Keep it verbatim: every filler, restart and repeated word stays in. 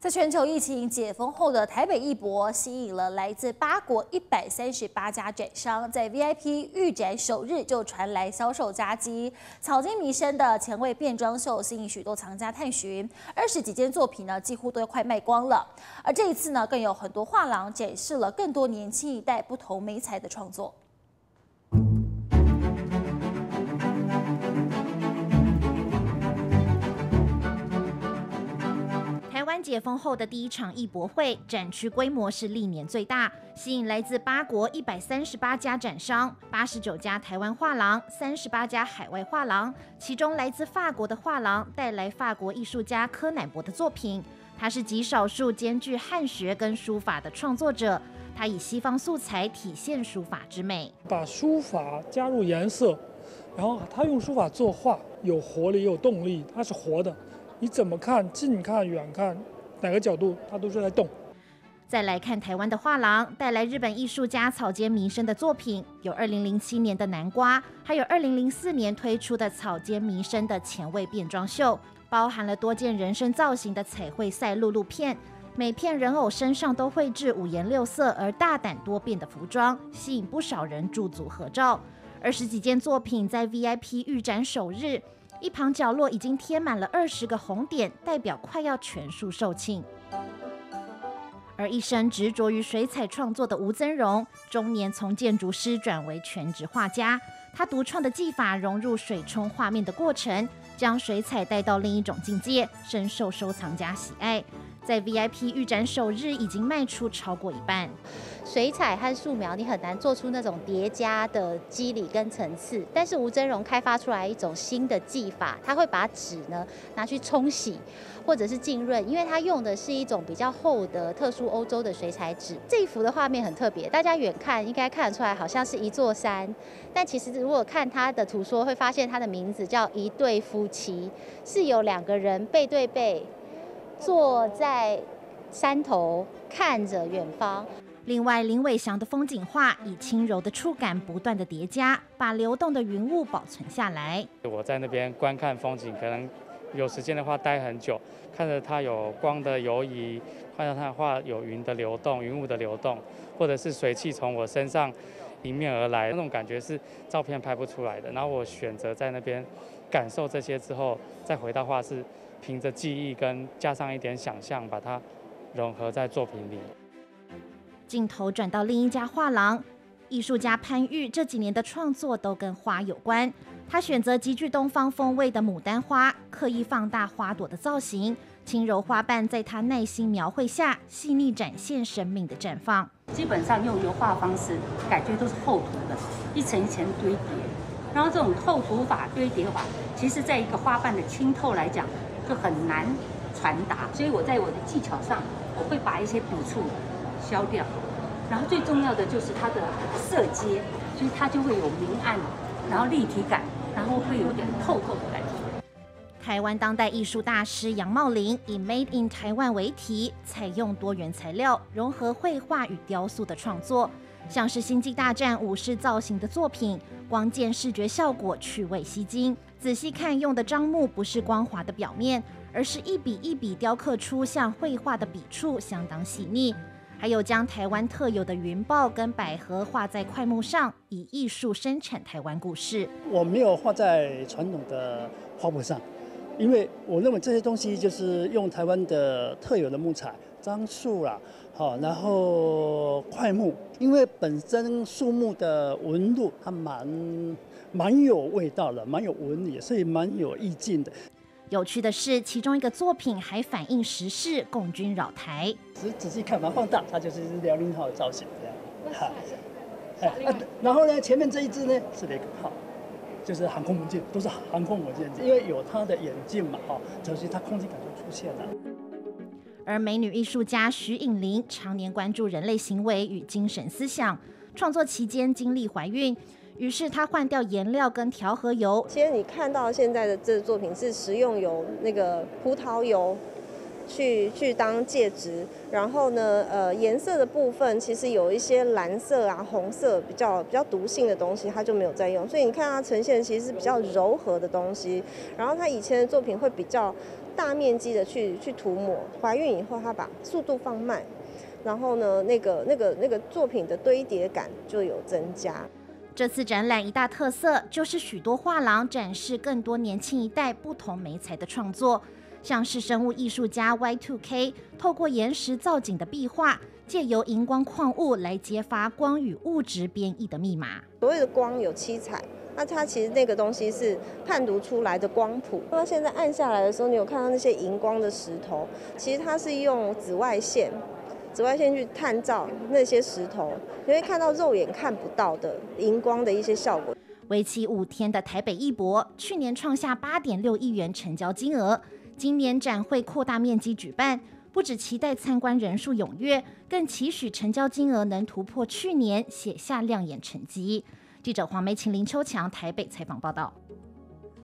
在全球疫情解封后的台北艺博，吸引了来自八国一百三十八家展商，在 V I P 预展首日就传来销售佳绩。草间弥生的前卫变装秀吸引许多藏家探寻，二十几件作品呢几乎都快卖光了。而这一次呢，更有很多画廊展示了更多年轻一代不同媒材的创作。 台湾解封后的第一场艺博会，展区规模是历年最大，吸引来自八国一百三十八家展商、八十九家台湾画廊、三十八家海外画廊。其中来自法国的画廊带来法国艺术家柯乃博的作品，他是极少数兼具汉学跟书法的创作者。他以西方素材体现书法之美， 把书法加入颜色，然后他用书法作画，有活力，有动力，它是活的。 你怎么看？近看、远看，哪个角度它都是在动。 再来看台湾的画廊，带来日本艺术家草间弥生的作品，有二零零七年的南瓜，还有二零零四年推出的草间弥生的前卫变装秀，包含了多件人生造型的彩绘赛璐璐片，每片人偶身上都绘制五颜六色而大胆多变的服装，吸引不少人驻足合照。二十几件作品在 V I P 预展首日。 一旁角落已经贴满了二十个红点，代表快要全数售罄。而一生执着于水彩创作的吴增荣，中年从建筑师转为全职画家。他独创的技法融入水冲画面的过程，将水彩带到另一种境界，深受收藏家喜爱。 在 V I P 预展首日已经卖出超过一半。 水彩和素描，你很难做出那种叠加的肌理跟层次，但是吴增荣开发出来一种新的技法，他会把纸呢拿去冲洗或者是浸润，因为他用的是一种比较厚的特殊欧洲的水彩纸。这一幅的画面很特别，大家远看应该看得出来好像是一座山，但其实如果看他的图说，会发现他的名字叫一对夫妻，是有两个人背对背。 坐在山头看着远方。 另外，林伟翔的风景画以轻柔的触感不断的叠加，把流动的云雾保存下来。 我在那边观看风景，可能有时间的话待很久，看着它有光的游移，看到它的画有云的流动、云雾的流动，或者是水汽从我身上迎面而来，那种感觉是照片拍不出来的。然后我选择在那边感受这些之后，再回到画室。 凭着记忆跟加上一点想象，把它融合在作品里。 镜头转到另一家画廊，艺术家潘玉这几年的创作都跟花有关。他选择极具东方风味的牡丹花，刻意放大花朵的造型，轻柔花瓣在他耐心描绘下，细腻展现生命的绽放。 基本上用油画方式，感觉都是厚涂的，一层一层堆叠。然后这种厚涂法、堆叠法，其实在一个花瓣的清透来讲。 就很难传达，所以我在我的技巧上，我会把一些笔触消掉，然后最重要的就是它的色阶，所以它就会有明暗，然后立体感，然后会有点透透的感觉。 台湾当代艺术大师杨茂林以 Made in Taiwan 为题，采用多元材料，融合绘画与雕塑的创作，像是《星际大战》武士造型的作品，光见视觉效果趣味吸睛。 仔细看，用的樟木不是光滑的表面，而是一笔一笔雕刻出像绘画的笔触，相当细腻。还有将台湾特有的云豹跟百合画在块木上，以艺术生产台湾故事。 我没有画在传统的花圃上，因为我认为这些东西就是用台湾的特有的木材，樟树啦，好，然后块木，因为本身树木的纹路它蛮。 蛮有味道的，蛮有纹理，所以蛮有意境的。 有趣的是，其中一个作品还反映时事，共军扰台。 仔仔细看，把它放大，它就是辽宁号的造型这样。好，哎，然后呢，前面这一只呢是雷克号，就是航空母舰，都是航空母舰，因为有它的眼镜嘛，哈，所以它空气感就出现了。 而美女艺术家徐颖玲常年关注人类行为与精神思想，创作期间经历怀孕。 于是他换掉颜料跟调和油。 其实你看到现在的这个作品是食用油，那个葡萄油去去当介质，然后呢，呃，颜色的部分其实有一些蓝色啊、红色比较比较毒性的东西，它就没有在用。所以你看它呈现其实是比较柔和的东西。然后它以前的作品会比较大面积的去去涂抹。怀孕以后，它把速度放慢，然后呢，那个那个那个作品的堆叠感就有增加。 这次展览一大特色就是许多画廊展示更多年轻一代不同媒材的创作，像是生物艺术家 Y 二 K 透过岩石造景的壁画，借由荧光矿物来揭发光与物质变异的密码。 所谓的光有七彩，那它其实那个东西是判读出来的光谱。那现在按下来的时候，你有看到那些荧光的石头，其实它是用紫外线。紫外线去探照那些石头，你会看到肉眼看不到的荧光的一些效果。 为期五天的台北艺博，去年创下八点六亿元成交金额，今年展会扩大面积举办，不只期待参观人数踊跃，更期许成交金额能突破去年，写下亮眼成绩。记者黄梅琴、林秋强台北采访报道。